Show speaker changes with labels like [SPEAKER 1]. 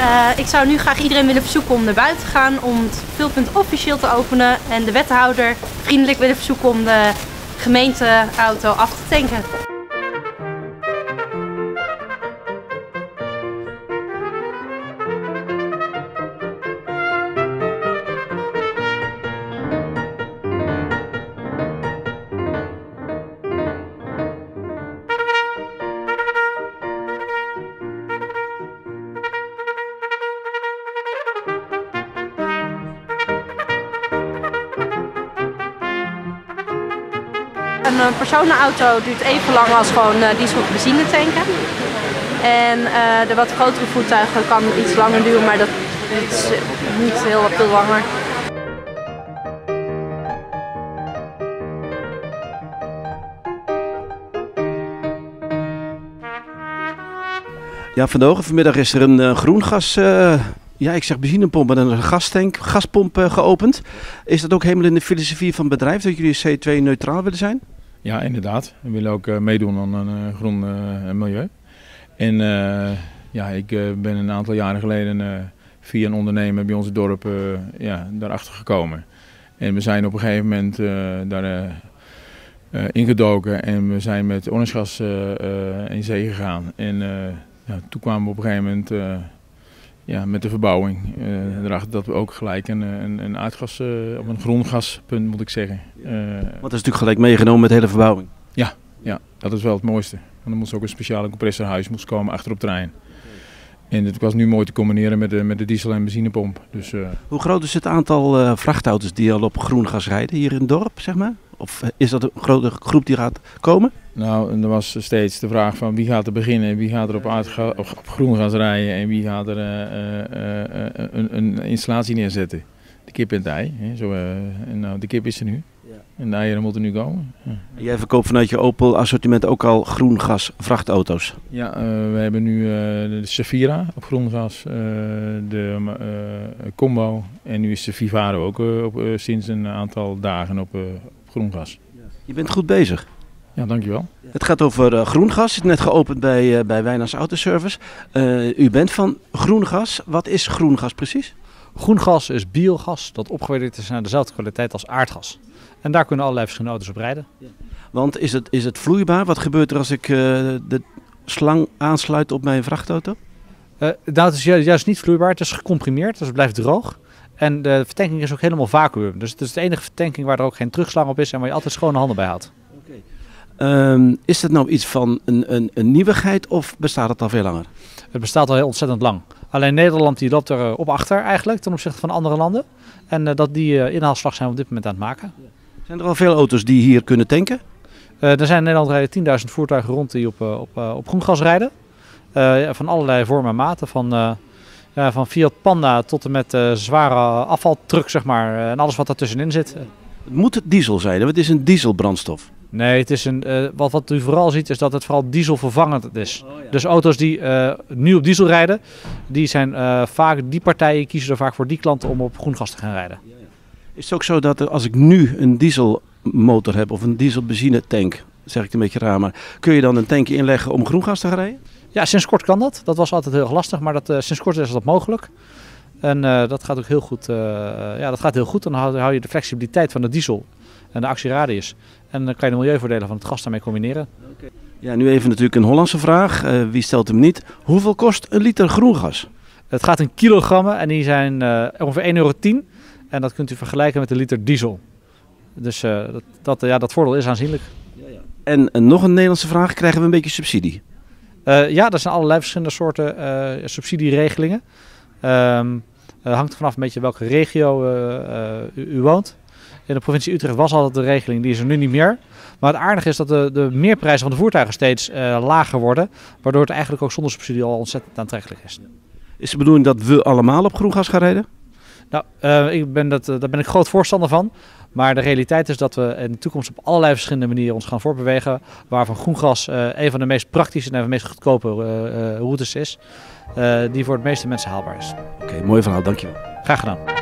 [SPEAKER 1] Ik zou nu graag iedereen willen verzoeken om naar buiten te gaan om het vulpunt officieel te openen en de wethouder vriendelijk willen verzoeken om de gemeenteauto af te tanken. Een personenauto duurt even lang als gewoon diesel of benzine tanken. En de wat grotere voertuigen kan iets langer duren, maar dat is niet heel veel langer.
[SPEAKER 2] Ja, vanmiddag is er een groengas, ja, ik zeg benzinepomp en een gaspomp geopend. Is dat ook helemaal in de filosofie van het bedrijf dat jullie CO2-neutraal willen zijn?
[SPEAKER 3] Ja, inderdaad. We willen ook meedoen aan een groen milieu. En ja, ik ben een aantal jaren geleden via een ondernemer bij ons dorp ja, daarachter gekomen. En we zijn op een gegeven moment daar ingedoken en we zijn met Orangegas in zee gegaan. En ja, toen kwamen we op een gegeven moment ja, met de verbouwing erachter dat we ook gelijk een aardgas, of een groen gaspunt moet ik zeggen.
[SPEAKER 2] Wat is natuurlijk gelijk meegenomen met de hele verbouwing?
[SPEAKER 3] Ja, ja, dat is wel het mooiste. Want er moest ook een speciale compressorhuis komen achter op het terrein. En het was nu mooi te combineren met de diesel- en benzinepomp. Dus,
[SPEAKER 2] hoe groot is het aantal vrachtauto's die al op groen gas rijden hier in het dorp, zeg maar? Of is dat een grote groep die gaat komen?
[SPEAKER 3] Nou, er was steeds de vraag van wie gaat er beginnen, wie gaat er op groen gas rijden en wie gaat er een installatie neerzetten. De kip en het ei. Hè? Zo, en nou, de kip is er nu. Ja. En de eieren moeten nu komen. Ja.
[SPEAKER 2] En jij verkoopt vanuit je Opel assortiment ook al groen gas vrachtauto's?
[SPEAKER 3] Ja, we hebben nu de Safira op groen gas, de Combo en nu is de Vivaro ook sinds een aantal dagen op groen gas.
[SPEAKER 2] Je bent goed bezig.
[SPEAKER 3] Ja, dankjewel.
[SPEAKER 2] Het gaat over groengas. Het is net geopend bij Wijnands Autoservice. U bent van groengas. Wat is groengas precies?
[SPEAKER 4] Groengas is biogas dat opgewaardeerd is naar dezelfde kwaliteit als aardgas. En daar kunnen allerlei verschillende auto's op rijden.
[SPEAKER 2] Want is het vloeibaar? Wat gebeurt er als ik de slang aansluit op mijn vrachtauto?
[SPEAKER 4] Nou, het is juist niet vloeibaar. Het is gecomprimeerd, dus het blijft droog. En de vertanking is ook helemaal vacuüm. Dus het is de enige vertanking waar er ook geen terugslag op is en waar je altijd schone handen bij houdt.
[SPEAKER 2] Is dat nou iets van een nieuwigheid of bestaat het al veel langer?
[SPEAKER 4] Het bestaat al heel ontzettend lang. Alleen Nederland die loopt er op achter eigenlijk ten opzichte van andere landen. En dat die inhaalslag zijn we op dit moment aan het maken.
[SPEAKER 2] Zijn er al veel auto's die hier kunnen tanken?
[SPEAKER 4] Er zijn in Nederland rijden 10.000 voertuigen rond die op groengas rijden. Van allerlei vormen en maten. Van Fiat Panda tot en met zware afvaltruck, zeg maar. En alles wat daartussenin zit.
[SPEAKER 2] Het moet diesel zijn, want het is een dieselbrandstof.
[SPEAKER 4] Nee, het is wat u vooral ziet is dat het vooral dieselvervangend is. Oh, ja. Dus auto's die nu op diesel rijden, die partijen kiezen er vaak voor die klanten om op groen gas te gaan rijden.
[SPEAKER 2] Ja, ja. Is het ook zo dat als ik nu een dieselmotor heb of een dieselbenzine tank, zeg ik het een beetje raar, maar kun je dan een tankje inleggen om groen gas te gaan rijden?
[SPEAKER 4] Ja, sinds kort kan dat. Dat was altijd heel erg lastig, maar sinds kort is dat mogelijk. En dat gaat ook heel goed. Ja, dat gaat heel goed. Dan hou je de flexibiliteit van de diesel en de actieradius. En dan kan je de milieuvoordelen van het gas daarmee combineren.
[SPEAKER 2] Okay. Ja, nu even natuurlijk een Hollandse vraag. Wie stelt hem niet? Hoeveel kost een liter groengas?
[SPEAKER 4] Het gaat in kilogrammen en die zijn ongeveer €1,10. En dat kunt u vergelijken met een liter diesel. Dus dat voordeel is aanzienlijk.
[SPEAKER 2] Ja, ja. En nog een Nederlandse vraag. Krijgen we een beetje subsidie?
[SPEAKER 4] Ja, er zijn allerlei verschillende soorten subsidieregelingen. Hangt er vanaf een beetje welke regio u woont. In de provincie Utrecht was altijd de regeling, die is er nu niet meer. Maar het aardige is dat de meerprijzen van de voertuigen steeds lager worden. Waardoor het eigenlijk ook zonder subsidie al ontzettend aantrekkelijk is.
[SPEAKER 2] Is de bedoeling dat we allemaal op groen gas gaan rijden?
[SPEAKER 4] Nou, daar ben ik groot voorstander van. Maar de realiteit is dat we in de toekomst op allerlei verschillende manieren ons gaan voortbewegen. Waarvan groen gas een van de meest praktische en de meest goedkope routes is. Die voor de meeste mensen haalbaar is.
[SPEAKER 2] Oké, mooi verhaal, dankjewel.
[SPEAKER 4] Graag gedaan.